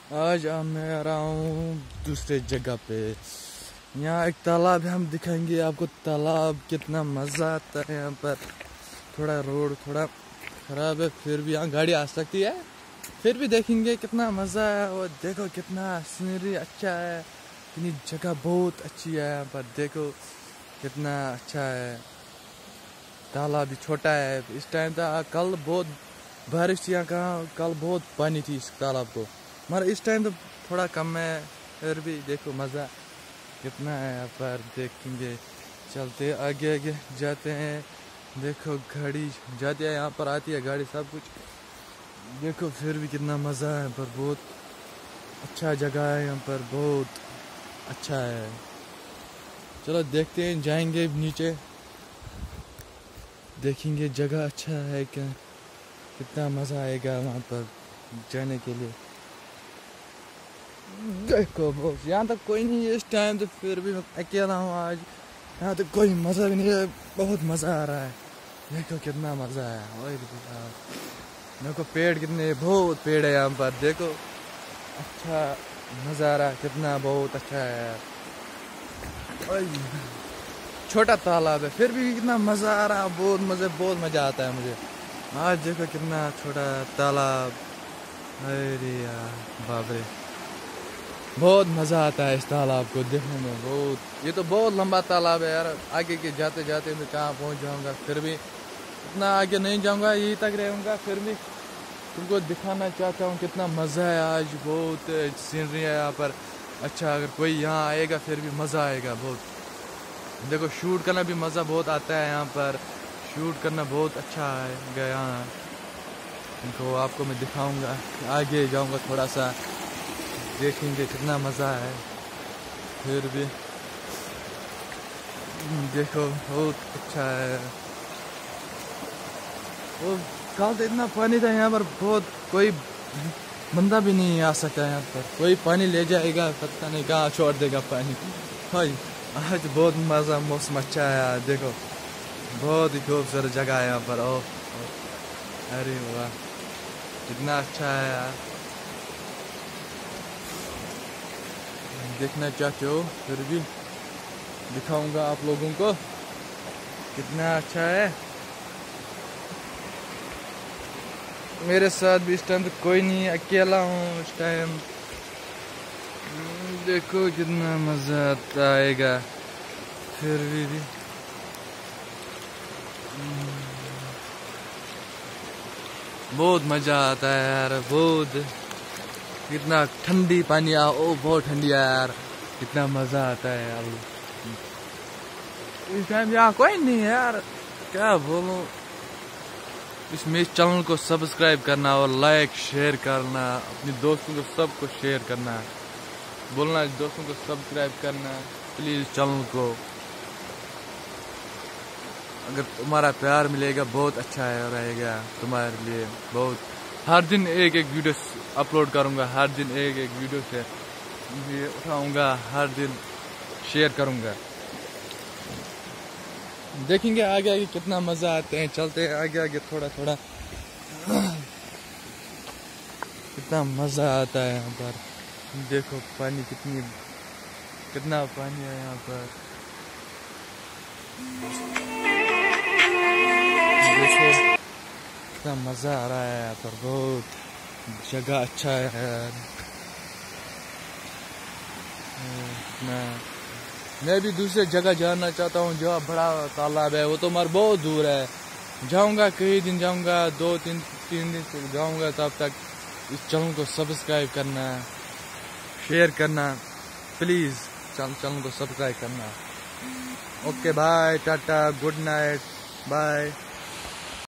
आज मैं आ रहा हूँ दूसरे जगह पे। यहाँ एक तालाब है, हम दिखाएंगे आपको तालाब। कितना मज़ा आता है यहाँ पर। थोड़ा रोड थोड़ा ख़राब है, फिर भी यहाँ गाड़ी आ सकती है। फिर भी देखेंगे कितना मज़ा है। और देखो कितना सीनरी अच्छा है, इतनी जगह बहुत अच्छी है यहाँ पर। देखो कितना अच्छा है। तालाब भी छोटा है। इस टाइम था कल बहुत बारिश थी यहाँ, कहाँ कल बहुत पानी थी इस तालाब को, मगर इस टाइम तो थोड़ा कम है। फिर भी देखो मज़ा कितना है यहाँ पर। देखेंगे चलते आगे आगे जाते हैं। देखो गाड़ी जाती है यहाँ पर, आती है गाड़ी सब कुछ। देखो फिर भी कितना मज़ा है यहाँ पर। बहुत अच्छा जगह है यहाँ पर, बहुत अच्छा है। चलो देखते हैं, जाएंगे नीचे, देखेंगे जगह अच्छा है क्या, कितना मज़ा आएगा वहाँ पर जाने के लिए। देखो बॉस यहाँ तक कोई नहीं है इस टाइम, तो फिर भी मैं अकेला हूँ आज। यहाँ तक कोई मज़ा भी नहीं है, बहुत मज़ा आ रहा है। देखो कितना मज़ा है। और देखो पेड़ कितने, बहुत पेड़ है यहाँ पर। देखो अच्छा नज़ारा कितना, बहुत अच्छा है यार। छोटा तालाब है, फिर भी कितना मज़ा आ रहा है। बहुत मज़ा आता है मुझे आज। देखो कितना छोटा तालाब। अरे यार बाप रे, बहुत मज़ा आता है इस तालाब को देखने में। बहुत, ये तो बहुत लंबा तालाब है यार। आगे के जाते जाते मैं कहाँ पहुँच जाऊँगा, फिर भी इतना आगे नहीं जाऊँगा, यहीं तक रहूँगा। फिर भी तुमको दिखाना चाहता हूँ कितना मज़ा है आज। बहुत सीनरी है यहाँ पर। अच्छा अगर कोई यहाँ आएगा फिर भी मज़ा आएगा बहुत। देखो शूट करना भी मज़ा बहुत आता है यहाँ पर। शूट करना बहुत अच्छा है यहाँ। इनको आपको मैं दिखाऊंगा, आगे जाऊंगा थोड़ा सा, देखेंगे कितना मज़ा है। फिर भी देखो बहुत अच्छा है। वो कल तो इतना पानी था यहाँ पर, बहुत कोई बंदा भी नहीं आ सकता यहाँ पर। कोई पानी ले जाएगा, पता नहीं कहाँ छोड़ देगा पानी। भाई आज बहुत मज़ा, मौसम अच्छा है यार। देखो बहुत ही खूबसूरत जगह है यहाँ पर। अरे वाह कितना अच्छा है यार। देखना चाहते हो फिर भी दिखाऊंगा आप लोगों को कितना अच्छा है। मेरे साथ भी इस टाइम तो कोई नहीं, अकेला हूँ इस टाइम। देखो कितना मज़ा आता आएगा फिर भी बहुत मज़ा आता है यार। बहुत कितना ठंडी पानी आ, ओ बहुत ठंडी है यार। कितना मज़ा आता है यार। इस टाइम यहाँ कोई नहीं है यार, क्या बोलूँ। इसमें इस चैनल को सब्सक्राइब करना और लाइक शेयर करना, अपने दोस्तों को सबको शेयर करना, बोलना दोस्तों को सब्सक्राइब करना प्लीज़ चैनल को। अगर तुम्हारा प्यार मिलेगा बहुत अच्छा है रहेगा तुम्हारे लिए। बहुत हर दिन एक एक वीडियो अपलोड करूँगा, हर दिन एक एक वीडियो से उठाऊँगा, हर दिन शेयर करूँगा। देखेंगे आगे आगे कितना मज़ा आते हैं। चलते हैं आगे आगे थोड़ा थोड़ा। कितना मज़ा आता है यहाँ पर। देखो पानी कितना पानी है यहाँ पर। देखो कितना मज़ा आ रहा है यहाँ पर। बहुत जगह अच्छा है यार। मैं भी दूसरे जगह जाना चाहता हूँ, जो बड़ा तालाब है वो तो मगर बहुत दूर है। जाऊँगा कई दिन, जाऊँगा 2-3 दिन से जाऊँगा। तब तक इस चैनल को सब्सक्राइब करना, शेयर करना प्लीज़। चैनल को सब्सक्राइब करना। Okay bye, tata, good night, bye.